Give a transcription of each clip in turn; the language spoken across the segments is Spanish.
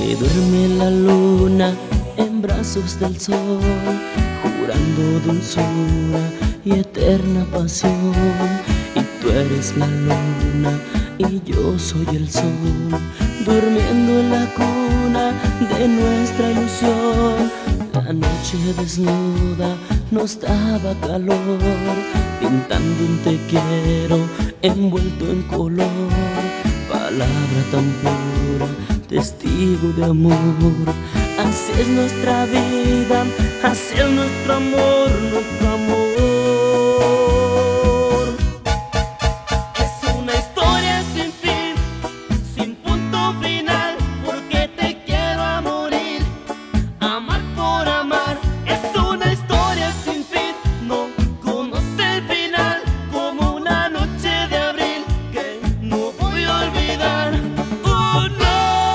Y duerme la luna en brazos del sol, jurando dulzura y eterna pasión. Y tú eres la luna y yo soy el sol, durmiendo en la cuna de nuestra ilusión. La noche desnuda nos daba calor, pintando un te quiero envuelto en color. Palabra tan pura, testigo de amor. Así es nuestra vida, así es nuestro amor, nuestro amor. Es una historia sin fin, sin punto final, porque te quiero a morir, amar por amar. Es una historia sin fin, no conoce el final, como una noche de abril que no voy a olvidar. ¡Oh, no!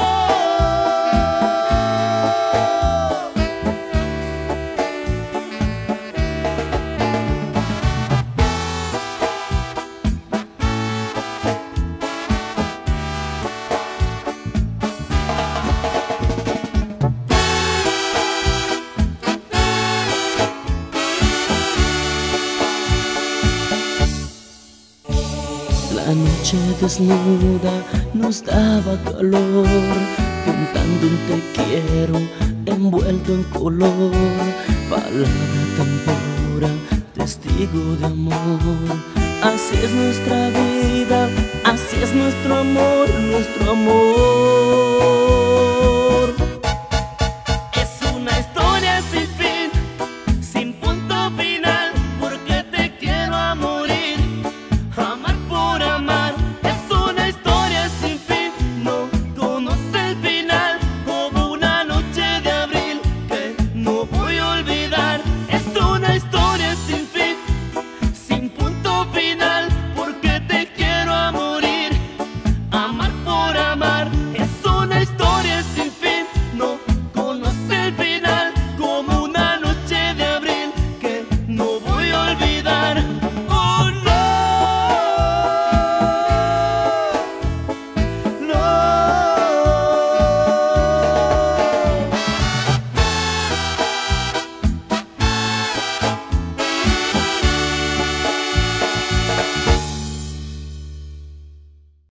La noche desnuda nos daba calor, pintando un te quiero envuelto en color. Palabra tan pura, testigo de amor. Así es nuestra vida, así es nuestro amor, nuestro amor.